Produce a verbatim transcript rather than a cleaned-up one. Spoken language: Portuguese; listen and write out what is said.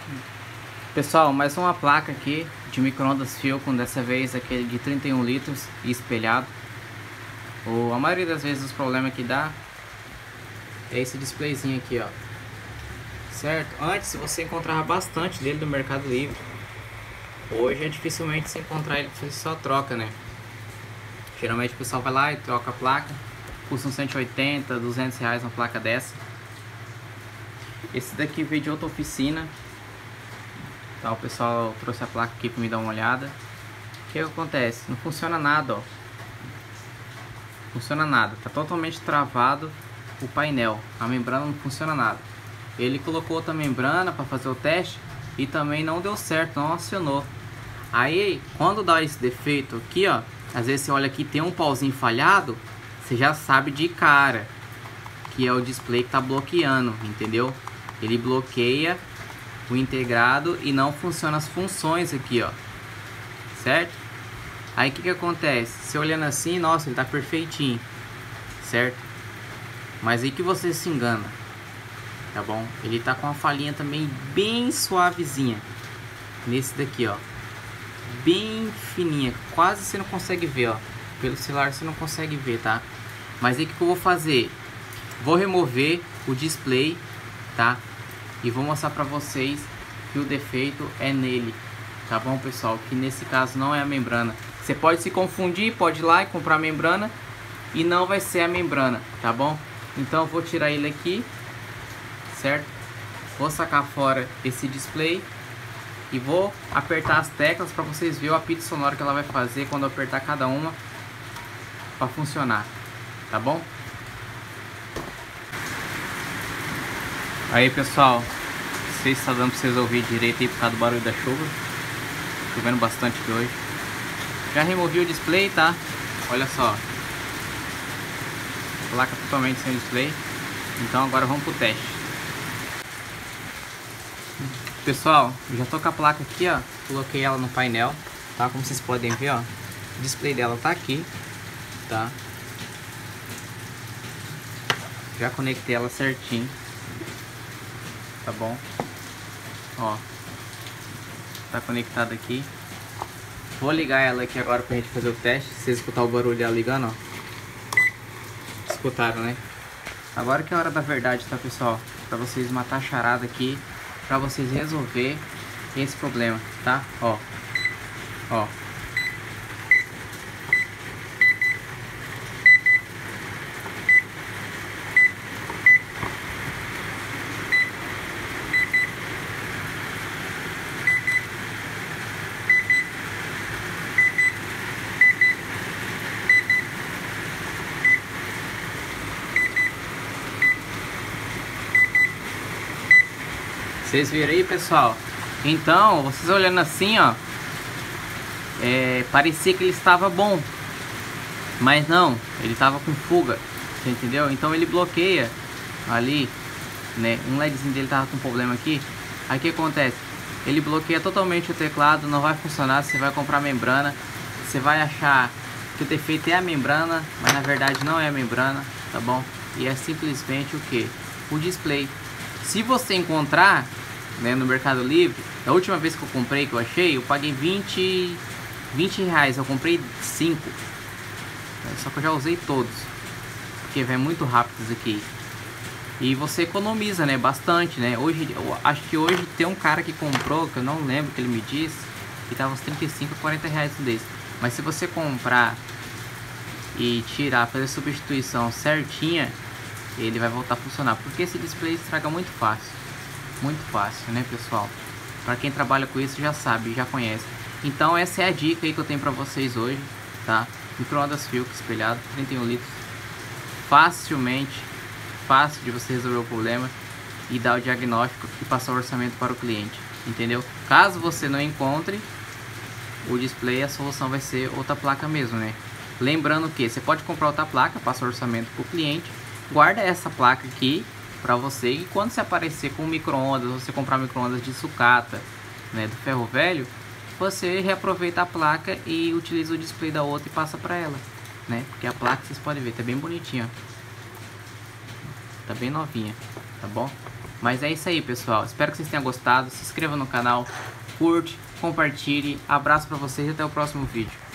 Pessoal, mais uma placa aqui de micro-ondas Philco, dessa vez aquele de trinta e um litros e espelhado. O, a maioria das vezes os problemas que dá é esse displayzinho aqui, ó. Certo? Antes você encontrava bastante dele no Mercado Livre. Hoje é dificilmente se encontrar ele, você só troca, né? Geralmente o pessoal vai lá e troca a placa. Custa uns cento e oitenta, duzentos reais uma placa dessa. Esse daqui veio de outra oficina. Tá, o pessoal trouxe a placa aqui para me dar uma olhada. O que acontece? Não funciona nada, ó. Não funciona nada. Tá totalmente travado o painel. A membrana não funciona nada. Ele colocou outra membrana para fazer o teste e também não deu certo, não acionou. Aí, quando dá esse defeito aqui, ó, às vezes você olha aqui, tem um pauzinho falhado, você já sabe de cara que é o display que tá bloqueando, entendeu? Ele bloqueia o integrado e não funciona as funções aqui, ó, certo? Aí o que que acontece? Você olhando assim, nossa, ele tá perfeitinho, certo? Mas aí que você se engana, tá bom? Ele tá com uma falhinha também bem suavezinha, nesse daqui, ó, bem fininha, quase você não consegue ver, ó, pelo celular você não consegue ver, tá? Mas aí o que que eu vou fazer? Vou remover o display, tá? E vou mostrar pra vocês que o defeito é nele, tá bom, pessoal? Que nesse caso não é a membrana. Você pode se confundir, pode ir lá e comprar a membrana e não vai ser a membrana, tá bom? Então eu vou tirar ele aqui, certo? Vou sacar fora esse display e vou apertar as teclas para vocês verem o apito sonoro que ela vai fazer quando eu apertar cada uma para funcionar, tá bom? Aí, pessoal, não sei se está dando para vocês ouvir direito aí por causa do barulho da chuva. Chovendo bastante aqui hoje. Já removi o display, tá? Olha só. Placa totalmente sem display. Então agora vamos pro teste. Pessoal, já tô com a placa aqui, ó. Coloquei ela no painel, tá? Como vocês podem ver, ó. O display dela tá aqui, tá? Já conectei ela certinho. Tá bom? Ó, tá conectado aqui. Vou ligar ela aqui agora pra gente fazer o teste. Se vocês escutar o barulho dela ligando, ó. Escutaram, né? Agora que é a hora da verdade, tá, pessoal? Pra vocês matar a charada aqui, pra vocês resolver esse problema, tá? Ó, ó. Vocês viram aí, pessoal? Então, vocês olhando assim, ó, é, parecia que ele estava bom, mas não, ele estava com fuga, você entendeu? Então ele bloqueia ali, né? Um LEDzinho dele tava com problema aqui. Aí o que acontece? Ele bloqueia totalmente o teclado, não vai funcionar. Você vai comprar membrana, você vai achar que o defeito é a membrana, mas na verdade não é a membrana, tá bom? E é simplesmente o que? O display. Se você encontrar, né, no Mercado Livre, a última vez que eu comprei, que eu achei, eu paguei vinte reais, eu comprei cinco, só que eu já usei todos, porque vem muito rápido isso aqui, e você economiza, né, bastante, né. Hoje, eu acho que hoje tem um cara que comprou, que eu não lembro que ele me disse, que tava uns trinta e cinco, quarenta reais um desse, mas se você comprar e tirar, fazer a substituição certinha, ele vai voltar a funcionar, porque esse display estraga muito fácil, muito fácil, né, pessoal? Para quem trabalha com isso já sabe, já conhece. Então essa é a dica aí que eu tenho para vocês hoje, tá? Micro-ondas Philco espelhado, trinta e um litros, facilmente, fácil de você resolver o problema e dar o diagnóstico e passar o orçamento para o cliente, entendeu? Caso você não encontre o display, a solução vai ser outra placa mesmo, né? Lembrando que você pode comprar outra placa, passa o orçamento para o cliente, guarda essa placa aqui para você, e quando você aparecer com micro-ondas, você comprar micro-ondas de sucata, né, do ferro velho, você reaproveita a placa e utiliza o display da outra e passa para ela, né? Porque a placa, vocês podem ver, tá bem bonitinha, tá bem novinha, tá bom? Mas é isso aí, pessoal. Espero que vocês tenham gostado. Se inscreva no canal, curte, compartilhe. Abraço pra vocês e até o próximo vídeo.